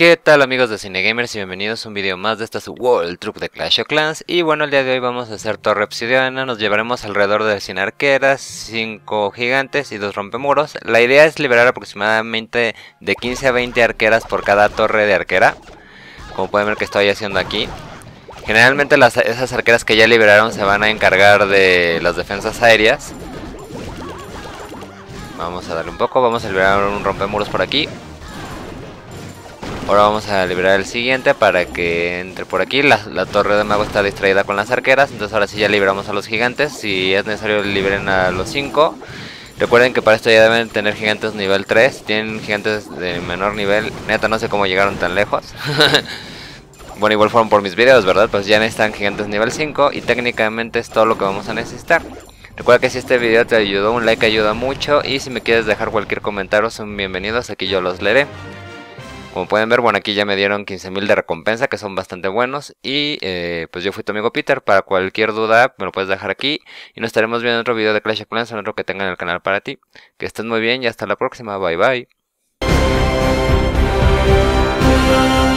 ¿Qué tal amigos de Cinegamers y bienvenidos a un video más de esta su World Truck de Clash of Clans? Y bueno, el día de hoy vamos a hacer torre obsidiana, nos llevaremos alrededor de 100 arqueras, 5 gigantes y 2 rompemuros. La idea es liberar aproximadamente de 15 a 20 arqueras por cada torre de arquera, como pueden ver que estoy haciendo aquí. Generalmente esas arqueras que ya liberaron se van a encargar de las defensas aéreas. Vamos a darle un poco, vamos a liberar un rompemuros por aquí. Ahora vamos a liberar el siguiente para que entre por aquí. La torre de mago está distraída con las arqueras, entonces ahora sí ya liberamos a los gigantes. Si es necesario liberen a los 5. Recuerden que para esto ya deben tener gigantes nivel 3. Si tienen gigantes de menor nivel, neta no sé cómo llegaron tan lejos. Bueno, igual fueron por mis videos, ¿verdad? Pues ya necesitan gigantes nivel 5 y técnicamente es todo lo que vamos a necesitar. Recuerda que si este video te ayudó, un like ayuda mucho, y si me quieres dejar cualquier comentario son bienvenidos, aquí yo los leeré. Como pueden ver, bueno, aquí ya me dieron 15.000 de recompensa, que son bastante buenos. Y pues yo fui tu amigo Peter. Para cualquier duda me lo puedes dejar aquí. Y nos estaremos viendo en otro video de Clash of Clans, en otro que tengan en el canal para ti. Que estés muy bien y hasta la próxima. Bye bye.